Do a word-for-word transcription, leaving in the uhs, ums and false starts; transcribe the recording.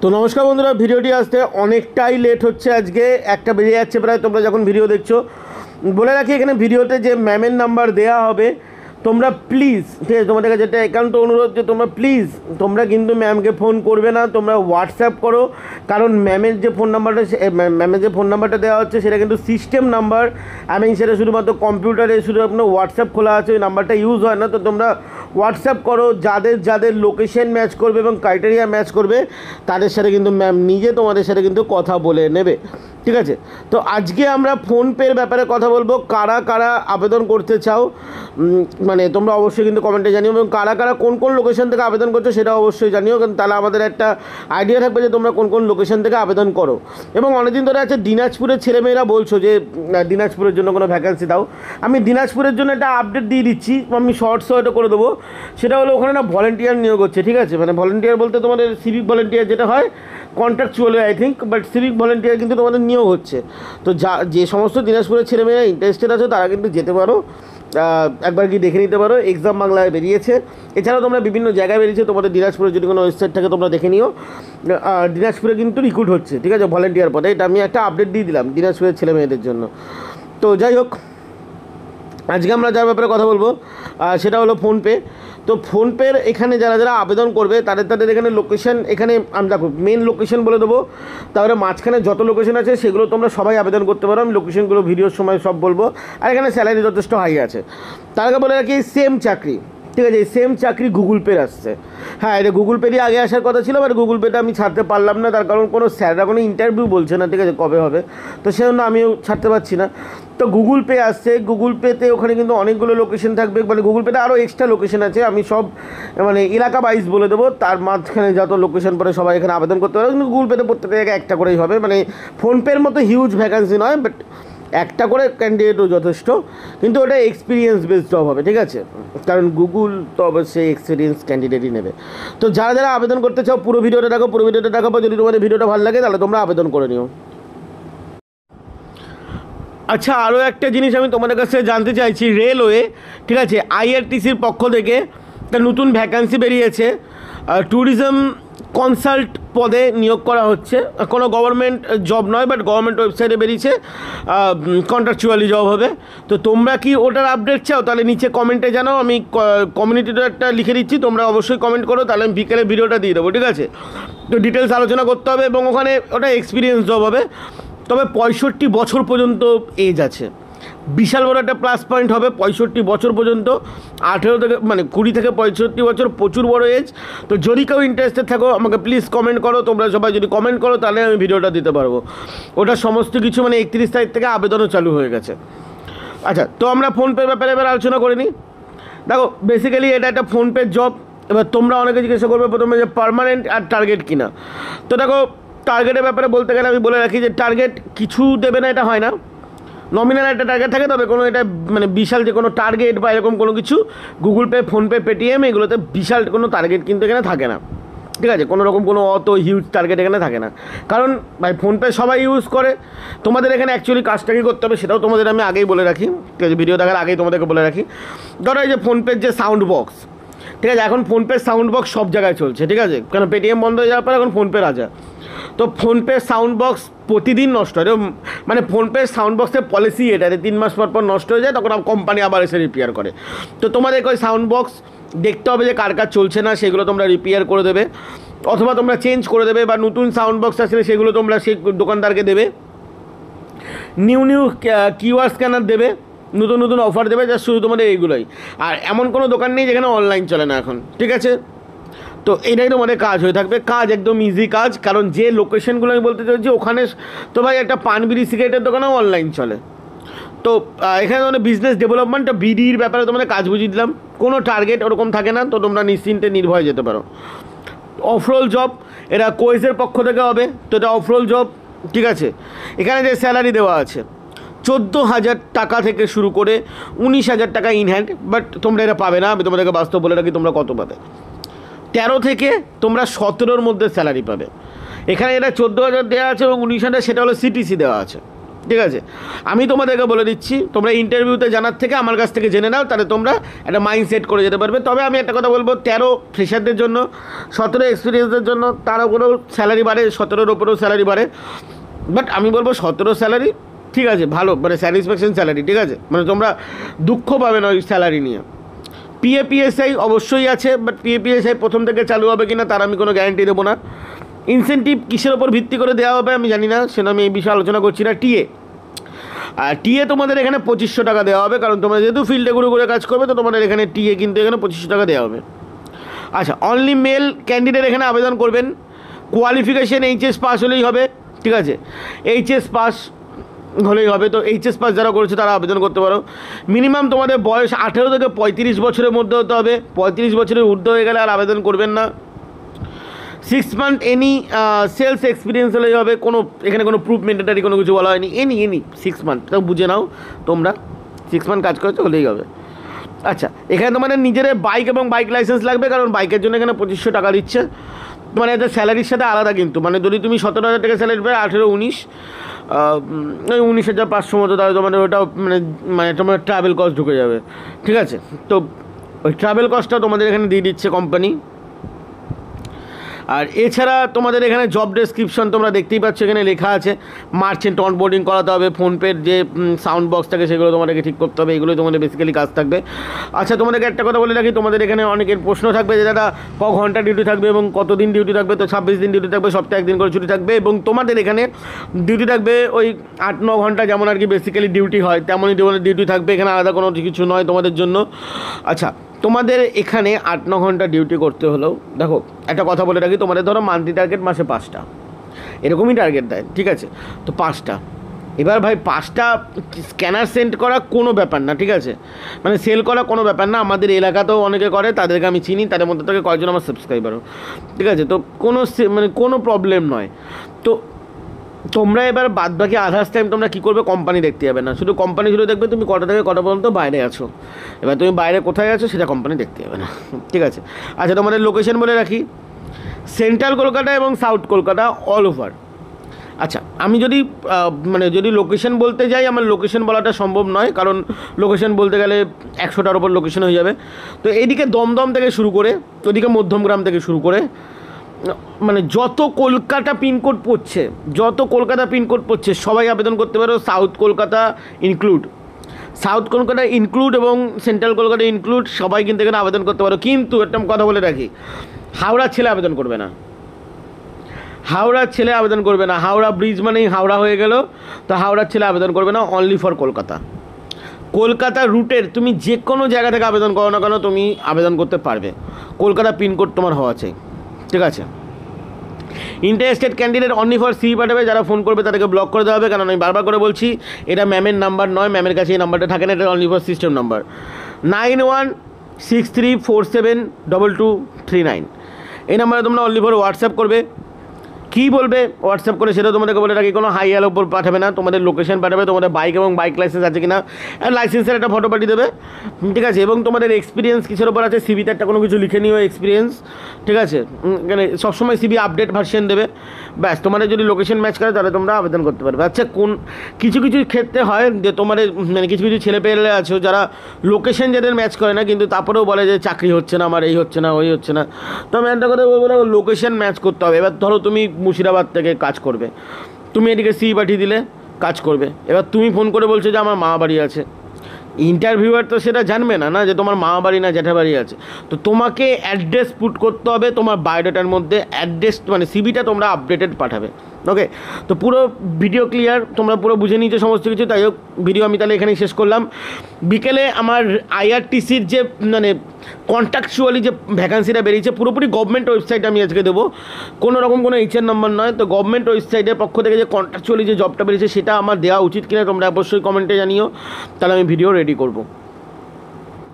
তো নমস্কার বন্ধুরা, ভিডিওটি আসতে অনেকটাই লেট হচ্ছে, আজকে একটা বেজে যাচ্ছে প্রায়। তোমরা যখন ভিডিও দেখছো, বলে রাখি এখানে ভিডিওতে যে ম্যামের নাম্বার দেওয়া হবে, তোমরা প্লিজ, ঠিক আছে, তোমাদের কাছে একটা একান্ত অনুরোধ যে তোমরা প্লিজ তোমরা কিন্তু ম্যামকে ফোন করবে না, তোমরা হোয়াটসঅ্যাপ করো। কারণ ম্যামের যে ফোন নাম্বারটা ম্যামের যে ফোন নাম্বারটা দেওয়া হচ্ছে সেটা কিন্তু সিস্টেম নাম্বার, আমি সেটা শুধুমাত্র কম্পিউটারে শুধু আপনার হোয়াটসঅ্যাপ খোলা আছে, ওই নাম্বারটা ইউজ হয় না। তো তোমরা হোয়াটসঅ্যাপ করো, যাদের যাদের লোকেশন ম্যাচ করবে এবং ক্রাইটেরিয়া ম্যাচ করবে তাদের সাথে কিন্তু ম্যাম নিজে তোমাদের সাথে কিন্তু কথা বলে নেবে, ঠিক আছে। তো আজকে আমরা ফোনপের ব্যাপারে কথা বলবো, কারা কারা আবেদন করতে চাও মানে তোমরা অবশ্যই কিন্তু কমেন্টে জানিও, এবং কারা কারা কোন কোন লোকেশন থেকে আবেদন করছো সেটা অবশ্যই জানিও, কারণ তাহলে আমাদের একটা আইডিয়া থাকবে যে তোমরা কোন কোন লোকেশন থেকে আবেদন করো। এবং অনেকদিন ধরে আছে দিনাজপুরের ছেলেমেয়েরা বলছো যে দিনাজপুরের জন্য কোনো ভ্যাকেন্সি দাও। আমি দিনাজপুরের জন্য একটা আপডেট দিয়ে দিচ্ছি, আমি শর্টসও এটা করে দেবো। সেটা হলো ওখানে না ভলেন্টিয়ার নিয়োগ হচ্ছে, ঠিক আছে। মানে ভলেন্টিয়ার বলতে তোমাদের সিভিক ভলেন্টিয়ার যেটা হয় contractually I think, but civic volunteer কিন্তু তোমাদের নিয়োগ হচ্ছে। তো যা যে সমস্ত দিনাজপুরের ছেলেমেয়েরা ইন্টারেস্টেড আছে তারা কিন্তু যেতে পারো, একবার কি দেখে নিতে পারো। এক্সাম বাংলায় বেরিয়েছে, এছাড়াও তোমরা বিভিন্ন জায়গায় বেরিয়েছে, তোমাদের দিনাজপুরের যদি কোনো ওয়েবসাইট থাকে তোমরা দেখে নিও। দিনাজপুরে কিন্তু রিক্রুট হচ্ছে, ঠিক আছে, ভলেন্টিয়ার পদে। এটা আমি একটা আপডেট দিয়ে দিলাম দিনাজপুরের ছেলে মেয়েদের জন্য। তো যাই হোক, আজকে আমরা যার ব্যাপারে কথা বলবো সেটা হলো ফোনপে। তো ফোনপের এখানে যারা যারা আবেদন করবে তাদের তাদের এখানে লোকেশন, এখানে আমি দেখো মেন লোকেশন বলে দেবো, তারপরে মাঝখানে যত লোকেশন আছে সেগুলো তোমরা সবাই আবেদন করতে পারো। আমি লোকেশনগুলো ভিডিওর সময় সব বলবো। আর এখানে স্যালারি যথেষ্ট হাই আছে। তার আগে বলে রাখি সেম চাকরি, ঠিক আছে, এই সেম চাকরি গুগল পের আসছে। হ্যাঁ, এটা গুগল পেরই আগে আসার কথা ছিল, বাট গুগল পেটা আমি ছাড়তে পারলাম না, তার কারণ কোনো স্যাররা কোনো ইন্টারভিউ বলছে না, ঠিক আছে, কবে হবে, তো সেজন্য আমিও ছাড়তে পারছি না। তো গুগল পে আসছে, গুগল পেতে ওখানে কিন্তু অনেকগুলো লোকেশন থাকবে, মানে গুগল পেতে আরও এক্সট্রা লোকেশন আছে, আমি সব মানে এলাকা ওয়াইজ বলে দেবো। তার মাঝখানে যত লোকেশন পরে সবাই এখানে আবেদন করতে পারে, কিন্তু গুগল পেতে প্রত্যেকটা জায়গায় একটা করেই হবে, মানে ফোনপের মতো হিউজ ভ্যাকান্সি নয়, বাট একটা করে ক্যান্ডিডেটও যথেষ্ট, কিন্তু ওটা এক্সপিরিয়েন্স বেসড জব হবে, ঠিক আছে, কারণ গুগল তো অবশ্যই এক্সপিরিয়েন্স ক্যান্ডিডেটই নেবে। তো যারা যারা আবেদন করতে চাও পুরো ভিডিওটা দেখো, পুরো ভিডিওটা দেখাবো। যদি তোমাদের ভিডিওটা ভালো লাগে তাহলে তোমরা আবেদন করে নিও। আচ্ছা, আরও একটা জিনিস আমি তোমাদের কাছে জানতে চাইছি, রেলওয়ে, ঠিক আছে, আইআরটিসির পক্ষ থেকে একটা নতুন ভ্যাকান্সি বেরিয়েছে, ট্যুরিজম কনসাল্ট পদে নিয়োগ করা হচ্ছে। কোনো গভর্নমেন্ট জব নয়, বাট গভর্নমেন্ট ওয়েবসাইটে বেরিয়েছে, কন্ট্রাকচুয়ালি জব হবে। তো তোমরা কি ওটার আপডেট চাও তাহলে নিচে কমেন্টে জানাও, আমি কমিউনিটিতে একটা লিখে দিচ্ছি, তোমরা অবশ্যই কমেন্ট করো, তাহলে আমি বিকেলে ভিডিওটা দিয়ে দেবো, ঠিক আছে। তো ডিটেলস আলোচনা করতে হবে, এবং ওখানে ওটা এক্সপিরিয়েন্স জব হবে, তবে পঁয়ষট্টি বছর পর্যন্ত এজ আছে, বিশাল বড় একটা প্লাস পয়েন্ট হবে। পঁয়ষট্টি বছর পর্যন্ত, আঠেরো থেকে মানে কুড়ি থেকে পঁয়ষট্টি বছর প্রচুর বড় এজ। তো যদি কেউ ইন্টারেস্টেড থাকো আমাকে প্লিজ কমেন্ট করো, তোমরা সবাই যদি কমেন্ট করো তাহলে আমি ভিডিওটা দিতে পারবো। ওটা সমস্ত কিছু মানে একত্রিশ তারিখ থেকে আবেদনও চালু হয়ে গেছে। আচ্ছা, তো আমরা ফোনপের ব্যাপারে এবার আলোচনা করে নিই। দেখো, বেসিক্যালি এটা একটা ফোনপের জব। এবার তোমরা অনেকে জিজ্ঞাসা করবে প্রথমে যে পার্মানেন্ট আর টার্গেট কিনা। তো দেখো, টার্গেটের ব্যাপারে বলতে গেলে আমি বলে রাখি যে টার্গেট কিছু দেবে না, এটা হয় না, নমিনাল একটা টার্গেট থাকে, তবে কোনো এটা মানে বিশাল যে কোনো টার্গেট বা এরকম কোনো কিছু গুগল পে, ফোনপে, পেটিএম এগুলোতে বিশাল কোনো টার্গেট কিন্তু এখানে থাকে না, ঠিক আছে, কোনো রকম কোনো অত হিউজ টার্গেট এখানে থাকে না, কারণ ভাই ফোনপে সবাই ইউজ করে। তোমাদের এখানে অ্যাকচুয়ালি কাজটা কী করতে হবে সেটাও তোমাদের আমি আগেই বলে রাখি, ঠিক আছে, ভিডিও দেখার আগেই তোমাদেরকে বলে রাখি। ধরো এই যে ফোনপের যে সাউন্ড বক্স, ঠিক আছে, এখন ফোনপের সাউন্ড বক্স সব জায়গায় চলছে, ঠিক আছে, কারণ পেটিএম বন্ধ হয়ে যাওয়ার পর এখন ফোনপে রাজা। তো ফোনপের সাউন্ড বক্স প্রতিদিন নষ্ট হয়, মানে ফোনপের সাউন্ড বক্সের পলিসি এটা, তিন মাস পর পর নষ্ট হয়ে যায়, তখন কোম্পানি আবার এসে রিপেয়ার করে। তো তোমাদের ওই সাউন্ড বক্স দেখতে হবে যে কার কাজ চলছে না, সেগুলো তোমরা রিপেয়ার করে দেবে, অথবা তোমরা চেঞ্জ করে দেবে, বা নতুন সাউন্ড বক্স আসলে সেগুলো তোমরা সেই দোকানদারকে দেবে। নিউ নিউ কিউআর স্ক্যানার দেবে, নতুন নতুন অফার দেবে, যা শুধু তোমাদের এইগুলোই। আর এমন কোনো দোকান নেই যেখানে অনলাইন চলে না এখন, ঠিক আছে। তো এটাই তোমাদের কাজ হয়ে থাকবে, কাজ একদম ইজি কাজ, কারণ যে লোকেশনগুলো আমি বলতে চাইছি ওখানে তো ভাই একটা পান বিড়ি সিগারেটের দোকানেও অনলাইন চলে। তো এখানে তোমাদের বিজনেস ডেভেলপমেন্ট বিডির ব্যাপারে তোমাদের কাজ বুঝিয়ে দিলাম, কোনো টার্গেট ওরকম থাকে না, তো তোমরা নিশ্চিন্তে নির্ভয়ে যেতে পারো। অফরোল জব, এটা কোয়েসের পক্ষ থেকে হবে, তো এটা অফরোল জব, ঠিক আছে। এখানে যে স্যালারি দেওয়া আছে চোদ্দো হাজার টাকা থেকে শুরু করে উনিশ হাজার টাকা ইন হ্যান্ড, বাট তোমরা এটা পাবে না, আমি তোমাদেরকে বাস্তব বলে রাখি তোমরা কত পাবে। তেরো থেকে তোমরা সতেরোর মধ্যে স্যালারি পাবে। এখানে এটা চোদ্দো হাজার দেওয়া আছে এবং উনিশ হাজার সেটা হলো সিটিসি দেওয়া আছে, ঠিক আছে, আমি তোমাদেরকে বলে দিচ্ছি, তোমরা ইন্টারভিউতে জানার থেকে আমার কাছ থেকে জেনে নাও, তাহলে তোমরা একটা মাইন্ড সেট করে যেতে পারবে। তবে আমি একটা কথা বলবো, তেরো ফ্রেশারদের জন্য, সতেরো এক্সপিরিয়েন্সদের জন্য তার উপরেও স্যালারি বাড়ে, সতেরোর ওপরেও স্যালারি বাড়ে। বাট আমি বলবো সতেরো স্যালারি ঠিক আছে, ভালো, মানে স্যাটিসফ্যাকশন স্যালারি, ঠিক আছে, মানে তোমরা দুঃখ পাবে না ওই স্যালারি নিয়ে। পিএপিএসআই অবশ্যই আছে, বাট পিএপিএসআই প্রথম থেকে চালু হবে কিনা তার আমি কোনো গ্যারান্টি দেবো না। ইনসেন্টিভ কিসের ওপর ভিত্তি করে দেওয়া হবে আমি জানি না, সেটা আমি এই বিষয়ে আলোচনা করছি না। টিএ আর টিএ তোমাদের এখানে পঁচিশশো টাকা দেওয়া হবে, কারণ তোমরা যেহেতু ফিল্ডে ঘুরে ঘুরে কাজ করবে, তো তোমাদের এখানে টিএ কিন্তু এখানে পঁচিশশো টাকা দেওয়া হবে। আচ্ছা, অনলি মেল ক্যান্ডিডেট এখানে আবেদন করবেন, কোয়ালিফিকেশান এইচএস পাস হলেই হবে, ঠিক আছে, এইচএস পাস হলেই হবে। তো এইচএস পাস যারা করেছে তারা আবেদন করতে পারো। মিনিমাম তোমাদের বয়স আঠেরো থেকে পঁয়ত্রিশ বছরের মধ্যে হতে হবে, পঁয়ত্রিশ বছরের ঊর্ধ্ব হয়ে গেলে আর আবেদন করবেন না। Six month any sales experience হলেই হবে, কোনো এখানে কোনো প্রুফ ম্যান্ডেটারি কোনো কিছু বলা হয়নি, এনি এনি সিক্স মান্থ, তাও বুঝে নাও তোমরা, সিক্স মান্থ কাজ করেছো হলেই হবে। আচ্ছা, এখানে তোমাদের নিজের বাইক এবং বাইক লাইসেন্স লাগবে, কারণ বাইকের জন্য এখানে পঁচিশশো টাকা দিচ্ছে, মানে এটা স্যালারির সাথে আলাদা কিন্তু, মানে যদি তুমি সতেরো হাজার টাকা স্যালারি পাবে, আঠেরো উনিশ ওই উনিশ হাজার পাঁচশো মতো, তাহলে তোমাদের ওটা মানে মানে তোমার ট্রাভেল কস্ট ঢুকে যাবে, ঠিক আছে। তো ওই ট্রাভেল কস্টটা তোমাদের এখানে দিয়ে দিচ্ছে কোম্পানি। আর এছাড়া তোমাদের এখানে জব ডেসক্রিপশন তোমরা দেখতেই পাচ্ছ, এখানে লেখা আছে মার্চেন্ট অনবোর্ডিং করাতে হবে, ফোনপের যে সাউন্ড বক্স থাকে সেগুলো তোমাদেরকে ঠিক করতে হবে, এগুলোই তোমাদের বেসিক্যালি কাজ থাকবে। আচ্ছা, তোমাদেরকে একটা কথা বলে রাখি, তোমাদের এখানে অনেকের প্রশ্ন থাকবে যে দাদা ক ঘন্টা ডিউটি থাকবে এবং কতদিন ডিউটি থাকবে, তো ছাব্বিশ দিন ডিউটি থাকবে, সপ্তাহে একদিন করে ছুটি থাকবে, এবং তোমাদের এখানে ডিউটি থাকবে ওই আট ন ঘন্টা, যেমন আর কি বেসিক্যালি ডিউটি হয় তেমনই ডিউটি থাকবে, এখানে আলাদা কোনো কিছু নয় তোমাদের জন্য। আচ্ছা, তোমাদের এখানে আট ন ঘন্টা ডিউটি করতে হলেও দেখো একটা কথা বলে রাখি, তোমাদের ধরো মান্থলি টার্গেট মাসে পাঁচটা, এরকমই টার্গেট দেয়, ঠিক আছে, তো পাঁচটা, এবার ভাই পাঁচটা স্ক্যানার সেন্ড করা কোনো ব্যাপার না, ঠিক আছে, মানে সেল করা কোনো ব্যাপার না, আমাদের এলাকাতেও অনেকে করে, তাদেরকে আমি চিনি, তাদের মধ্যে থেকে কয়েকজন আমার সাবস্ক্রাইবারও, ঠিক আছে, তো কোনো মানে কোনো প্রবলেম নয়। তো তোমরা এবার বাদ বাকি আধার্স টাইম তোমরা কী করবে, কোম্পানি দেখতে যাবে না, শুধু কোম্পানি শুধু দেখবে তুমি কটা থেকে কটা পর্যন্ত বাইরে আছো, এবার তুমি বাইরে কোথায় আছো সেটা কোম্পানি দেখতে যাবে না, ঠিক আছে। আচ্ছা, তোমাদের লোকেশন বলে রাখি, সেন্ট্রাল কলকাতা এবং সাউথ কলকাতা অল ওভার। আচ্ছা, আমি যদি মানে যদি লোকেশন বলতে যাই, আমার লোকেশন বলাটা সম্ভব নয়, কারণ লোকেশন বলতে গেলে একশোটার ওপর লোকেশন হয়ে যাবে। তো এইদিকে দমদম থেকে শুরু করে, ওদিকে মধ্যমগ্রাম থেকে শুরু করে, মানে যত কলকাতা পিনকোড পড়ছে, যত কলকাতা পিনকোড পড়ছে সবাই আবেদন করতে পারো, south Kolkata include, south Kolkata include এবং সেন্ট্রাল কলকাতা ইনক্লুড, সবাই কিন্তু এখানে আবেদন করতে পারো। কিন্তু একটা কথা বলে রাখি, হাওড়ার ছেলে আবেদন করবে না, হাওড়ার ছেলে আবেদন করবে না, হাওড়া ব্রিজ মানেই হাওড়া হয়ে গেল, তো হাওড়ার ছেলে আবেদন করবে না, অনলি ফর কলকাতা। কলকাতা রুটের তুমি যে কোনো জায়গা থেকে আবেদন করো না কেন, তুমি আবেদন করতে পারবে, কলকাতা পিনকোড তোমার হওয়া চাই, ঠিক আছে। ইন্টারেস্টেড ক্যান্ডিডেট অনলি ফর সি পাঠাবে, যারা ফোন করবে তাদেরকে ব্লক করে দেওয়া হবে, কারণ আমি বারবার করে বলছি এটা ম্যামের নাম্বার নয়, ম্যামের কাছে এই নাম্বারটা থাকে না, এটা only for system number nine one six three four seven double two three nine. এই নাম্বারে তোমরা অনলি ফর হোয়াটসঅ্যাপ করবে, কী বলবে হোয়াটসঅ্যাপ করে সেটা তোমাদেরকে বলে রাখি, কোনো হাই হ্যালো ওপর পাঠাবে না, তোমাদের লোকেশন পাঠাবে, তোমাদের বাইক এবং বাইক লাইসেন্স আছে কিনা, লাইসেন্সের একটা ফটো পাঠিয়ে দেবে, ঠিক আছে, এবং তোমাদের এক্সপিরিয়েন্স কিসের ওপর আছে, সিবিতে একটা কোনো কিছু লিখে নিও এক্সপিরিয়েন্স, ঠিক আছে, এখানে সবসময় সিবি আপডেট ভার্সন দেবে, ব্যাস। তোমাদের যদি লোকেশন ম্যাচ করে তাহলে তোমরা আবেদন করতে পারবে। আচ্ছা, কোন কিছু কিছু ক্ষেত্রে হয় যে তোমাদের মানে কিছু কিছু ছেলে পেলে আছো যারা লোকেশন যাদের ম্যাচ করে না, কিন্তু তারপরেও বলে যে চাকরি হচ্ছে না আমার, এই হচ্ছে না ওই হচ্ছে না, তো আমি একটা কথা বলবো না, লোকেশন ম্যাচ করতে হবে। এবার ধরো তুমি মুর্শিদাবাদ থেকে কাজ করবে, তুমি এদিকে সি পাঠিয়ে দিলে কাজ করবে, এবার তুমি ফোন করে বলছো যে আমার মামা বাড়ি আছে, ইন্টারভিউয়ার তো সেটা জানবে না না যে তোমার মামা বাড়ি না জ্যাঠা বাড়ি আছে, তো তোমাকে অ্যাড্রেস পুট করতে হবে তোমার বায়োডাটার মধ্যে, অ্যাড্রেস মানে সিবিটা তোমরা আপডেটেড পাঠাবে, ওকে। তো পুরো ভিডিও ক্লিয়ার, তোমরা পুরো বুঝে নিয়েছো সমস্ত কিছু, তাই হোক ভিডিও আমি তাহলে এখানেই শেষ করলাম। বিকেলে আমার আইআরটিসির যে মানে কন্ট্রাকচুয়ালি যে ভ্যাকান্সিটা বেরিয়েছে, পুরোপুরি গভর্নমেন্ট ওয়েবসাইটে আমি আজকে দেবো, কোনো রকম কোনো এইচআর নাম্বার নয়, তো গভর্নমেন্ট ওয়েবসাইটের পক্ষ থেকে যে কন্ট্রাকচুয়ালি যে জবটা বেরিয়েছে সেটা আমার দেওয়া উচিত কিনা তোমরা অবশ্যই কমেন্টে জানিও, তাহলে আমি ভিডিও রেডি করবো।